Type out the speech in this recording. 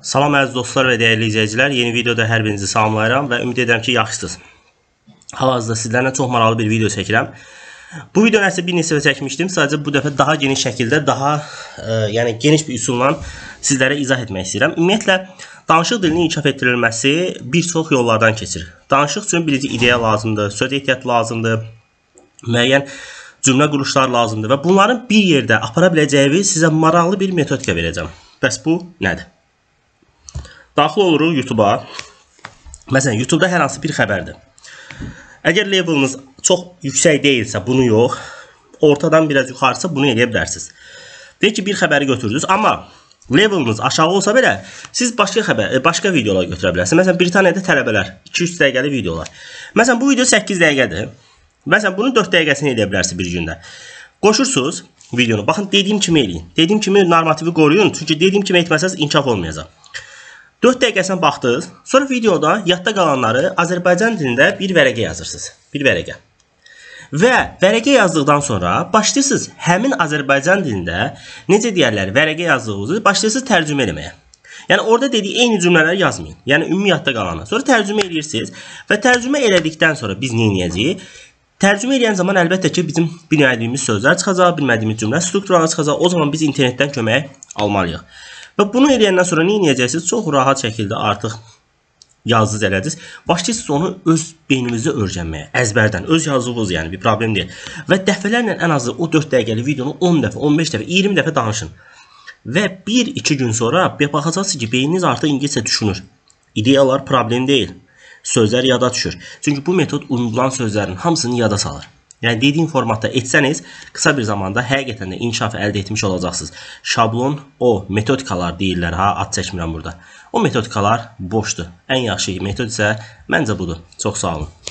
Salam əziz dostlar və dəyərli izləyicilər. Yeni videoda hər birinizi salamlayıram və ümid edirəm ki, yaxşısınız. Hal-hazırda sizlərlə çox maraqlı bir video çəkirəm. Bu videonu əslində bir neçə dəfə çəkmişdim. Sadəcə bu dəfə daha geniş şəkildə, daha geniş bir üsulla sizlərə izah etmək istəyirəm. Ümumiyyətlə, danışıq dilinin inkişaf etdirilməsi bir çox yollardan keçir. Danışıq üçün birinci ideya lazımdır, söz ehtiyatı lazımdır, müəyyən cümlə quruluşları lazımdır və bunların bir yerdə apara biləcəyi sizə maraqlı bir metodika verəcəm. Bəs bu nədir? Daxil oluruq YouTube-a. Məsələn, YouTube-da hər hansı bir xəbərdir. Əgər leveliniz çox yüksək deyilsə, bunu yox, ortadan biraz yuxarısa bunu eləyə bilərsiniz. Deyək ki, bir xəbəri götürdünüz, amma leveliniz aşağı olsa belə, siz başqa videolar götürə bilərsiniz. Məsələn, Britaniyada tələbələr, 2-3 dəqiqəli videolar. Məsələn, bu video 8 dəqiqədir. Məsələn, bunun 4 dəqiqəsini eləyə bilərsiniz bir gündə. Qoşursunuz videonu. Baxın, dediyim kimi eləyin. Dediyim kimi normativi qoruyun. Çünki dediyim kimi etməsəz inkişaf olmayacaq. 4 dəqiqəsinə baxdınız. Sonra videoda yadda qalanları Azərbaycan dilində bir vərəqə yazırsınız. Bir vərəqə. Və vərəqə yazdıqdan sonra başlayırsınız həmin Azərbaycan dilində necə deyərlər, vərəqə yazdığınızı başlayırsınız tərcümə eləməyə. Yəni orada dediyi eyni cümlələri yazmayın. Yəni ümumi yadda qalanı. Sonra tərcümə edirsiniz və tərcümə elədikdən sonra biz nə edəcəyik? Tərcümə edən zaman əlbəttə ki, bizim bilmədiyimiz sözlər çıxacaq, bilmədiyimiz cümlə strukturları çıxacaq. O zaman biz internetdən kömək almalıyıq. Və bunu eləyəndən sonra nə edəcəksiniz? Çox rahat şəkildə artıq yazdınız elədiniz. Başlayırsınız onu öz beynimizdə öyrənməyə, əzbərdən, öz yazdığınız yəni bir problem deyil. Və dəfələrlə ən azı o 4 dəqiqəlik videonu 10 dəfə, 15 dəfə, 20 dəfə danışın. Və 1-2 gün sonra baxacaqsınız ki, beyniniz artıq ingiliscə düşünür. İdeyalar problem deyil. Sözlər yada düşür. Çünki bu metod unutulan sözlərin hamısını yada salır. Yəni dediyim formatda etsəniz, qısa bir zamanda həqiqətən də inkişaf əldə etmiş olacaqsınız. Şablon, o metodikalar deyirlər, ad çəkmirəm burada. O metodikalar boşdur. Ən yaxşı metod isə məncə budur. Çox sağ olun.